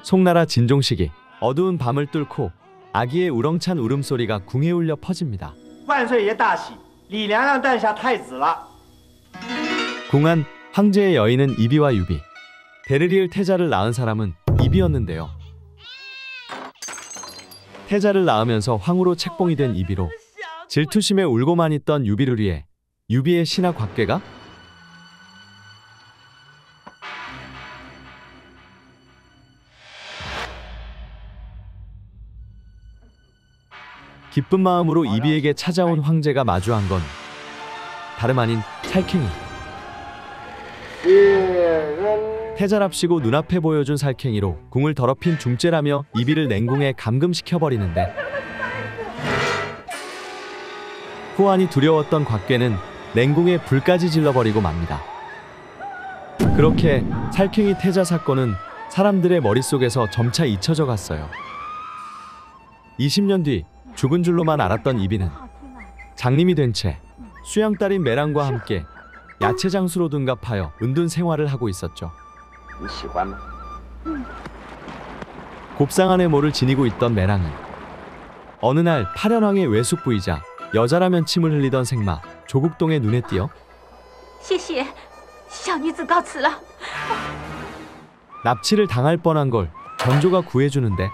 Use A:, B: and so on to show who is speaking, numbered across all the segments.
A: 송나라 진종시기 어두운 밤을 뚫고 아기의 우렁찬 울음소리가 궁에 울려 퍼집니다.
B: 万岁爷大喜，李娘娘诞下太子了。
A: 궁안 황제의 여인은 이비와 유비. 데르리을 태자를 낳은 사람은 이비였는데요. 태자를 낳으면서 황후로 책봉이 된 이비로 질투심에 울고만 있던 유비를 위해 유비의 신하 곽괴가 기쁜 마음으로 이비에게 찾아온 황제가 마주한 건 다름 아닌 살쾡이. 태자랍시고 눈앞에 보여준 살쾡이로 궁을 더럽힌 중죄라며 이비를 냉궁에 감금시켜버리는데 후환이 두려웠던 곽괴는 냉궁에 불까지 질러버리고 맙니다. 그렇게 살쾡이 태자 사건은 사람들의 머릿속에서 점차 잊혀져 갔어요. 20년 뒤 죽은 줄로만 알았던 이비는 장님이 된 채 수양딸인 매랑과 함께 야채 장수로 둔갑하여 은둔 생활을 하고 있었죠. 곱상안의 모를 지니고 있던 매랑은 어느 날 파련왕의 외숙부이자 여자라면 침을 흘리던 생마 조국동의 눈에 띄어 납치를 당할 뻔한 걸 전조가 구해주는데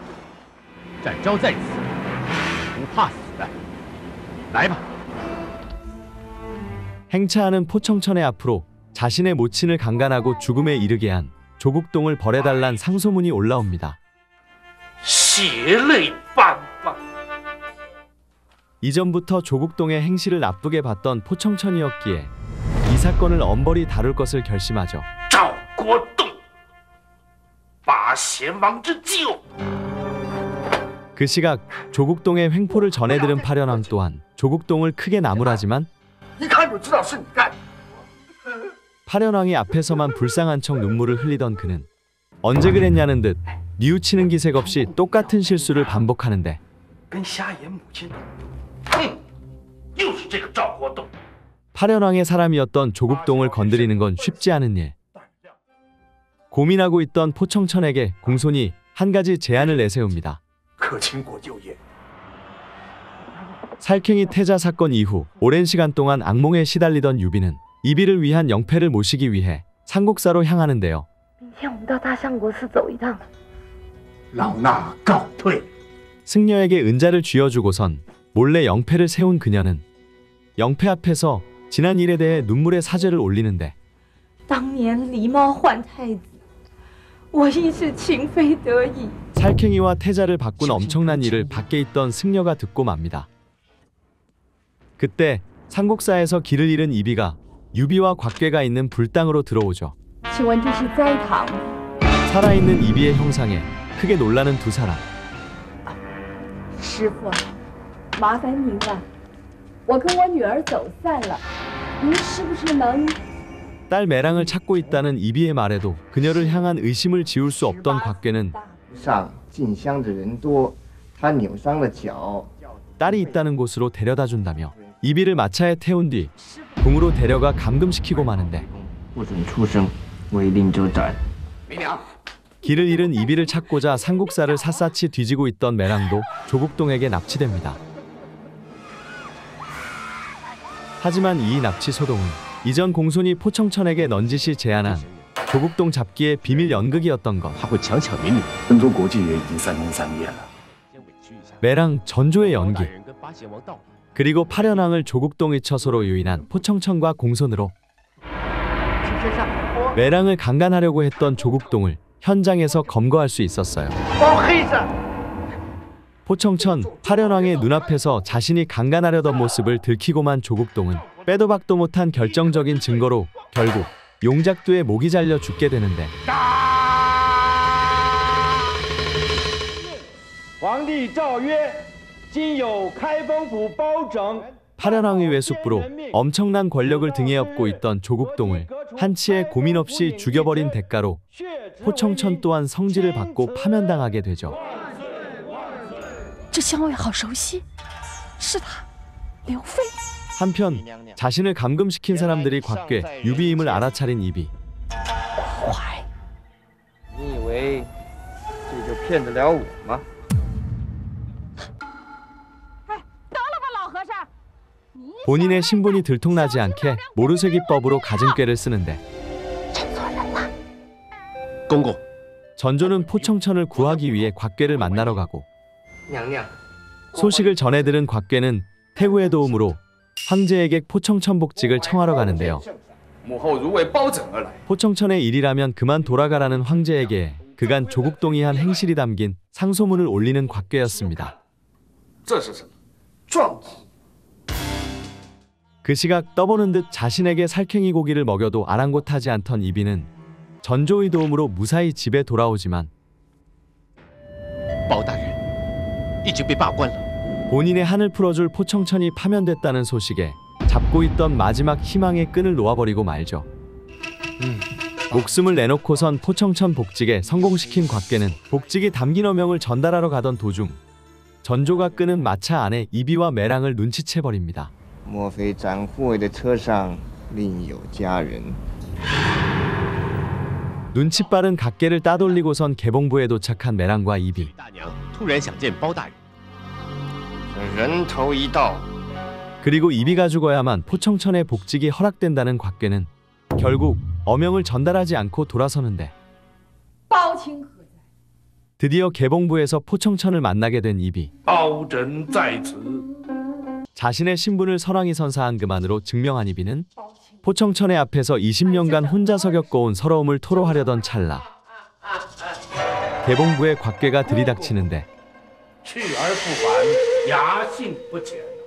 A: 행차하는 포청천의 앞으로 자신의 모친을 강간하고 죽음에 이르게 한 조국동을 벌해달란 상소문이 올라옵니다. 이전부터 조국동의 행실을 나쁘게 봤던 포청천이었기에 이 사건을 엄벌히 다룰 것을 결심하죠. 그 시각 조국동의 횡포를 전해 들은 파련왕 또한 조국동을 크게 나무라지만 파련왕이 앞에서만 불쌍한 척 눈물을 흘리던 그는 언제 그랬냐는 듯 뉘우치는 기색 없이 똑같은 실수를 반복하는데 파련왕의 사람이었던 조국동을 건드리는 건 쉽지 않은 일. 고민하고 있던 포청천에게 공손히 한 가지 제안을 내세웁니다. 살쾡이 태자 사건 이후 오랜 시간 동안 악몽에 시달리던 유비는 이비를 위한 영패를 모시기 위해 상국사로 향하는데요. 승려에게 은자를 쥐어주고선 몰래 영패를 세운 그녀는 영패 앞에서 지난 일에 대해 눈물의 사죄를 올리는데 살쾡이와 태자를 바꾼 엄청난 일을 밖에 있던 승려가 듣고 맙니다. 그때 상국사에서 길을 잃은 이비가 유비와 곽괴가 있는 불당으로 들어오죠. 살아있는 이비의 형상에 크게 놀라는 두 사람. 딸 매랑을 찾고 있다는 이비의 말에도 그녀를 향한 의심을 지울 수 없던 곽괴는 딸이 있다는 곳으로 데려다 준다며 이비를 마차에 태운 뒤 궁으로 데려가 감금시키고 마는데 길을 잃은 이비를 찾고자 상국사를 샅샅이 뒤지고 있던 매랑도 조국동에게 납치됩니다. 하지만 이 납치 소동은 이전 공손이 포청천에게 넌지시 제안한 조국동 잡기의 비밀 연극이었던 것. 매랑 전조의 연기 그리고 파련왕을 조국동의 처소로 유인한 포청천과 공손으로 매랑을 강간하려고 했던 조국동을 현장에서 검거할 수 있었어요. 포청천, 파련왕의 눈앞에서 자신이 강간하려던 모습을 들키고만 조국동은 빼도 박도 못한 결정적인 증거로 결국 용작두에 목이 잘려 죽게 되는데 파련왕의 외숙부로 엄청난 권력을 등에 업고 있던 조국동을 한치의 고민 없이 죽여버린 대가로 포청천 또한 성질을 받고 파면당하게 되죠. 한편 자신을 감금시킨 사람들이 곽괴, 유비임을 알아차린 이비.
B: 骗得了我吗？
C: 得了吧，老和尚！
A: 본인의 신분이 들통나지 않게 모르쇠기법으로 가진 꾀를 쓰는데
D: 公公，
A: 전조는 포청천을 구하기 위해 곽괴를 만나러 가고
B: 娘娘，
A: 소식을 전해 들은 곽괴는 태후의 도움으로 황제에게 포청천 복직을 청하러 가는데요.
D: 母后如为包拯而来，
A: 포청천의 일이라면 그만 돌아가라는 황제에게 그간 조국동이 한 행실이 담긴 상소문을 올리는 곽괴였습니다.
D: 这是什么？
B: 壮举！
A: 그 시각 떠보는 듯 자신에게 살쾡이 고기를 먹여도 아랑곳하지 않던 이비는 전조의 도움으로 무사히 집에 돌아오지만
D: 包大人已经被罢官了。
A: 본인의 한을 풀어줄 포청천이 파면됐다는 소식에 잡고 있던 마지막 희망의 끈을 놓아버리고 말죠. 목숨을 내놓고선 포청천 복직에 성공시킨 곽괴는 복직이 담긴 어명을 전달하러 가던 도중 전조가 끄는 마차 안에 이비와 매랑을 눈치채버립니다.
B: 莫非斩护卫的车上另有佳人？
A: 눈치 빠른 곽괴를 따돌리고선 개봉부에 도착한 매랑과 이비.
D: 大娘突然想见包大人，
B: 人头一道，
A: 그리고 이비가 죽어야만 포청천의 복직이 허락된다는 곽괴는 결국 어명을 전달하지 않고 돌아서는데
C: 包清何在？
A: 드디어 개봉부에서 포청천을 만나게 된 이비.
E: 包拯在此。
A: 자신의 신분을 설왕이 선사한 그만으로 증명한 이비는 포청천의 앞에서 20년간 혼자서 겪어온 서러움을 토로하려던 찰나 개봉부의 곽괴가 들이닥치는데
E: 去而复返，雅兴不浅。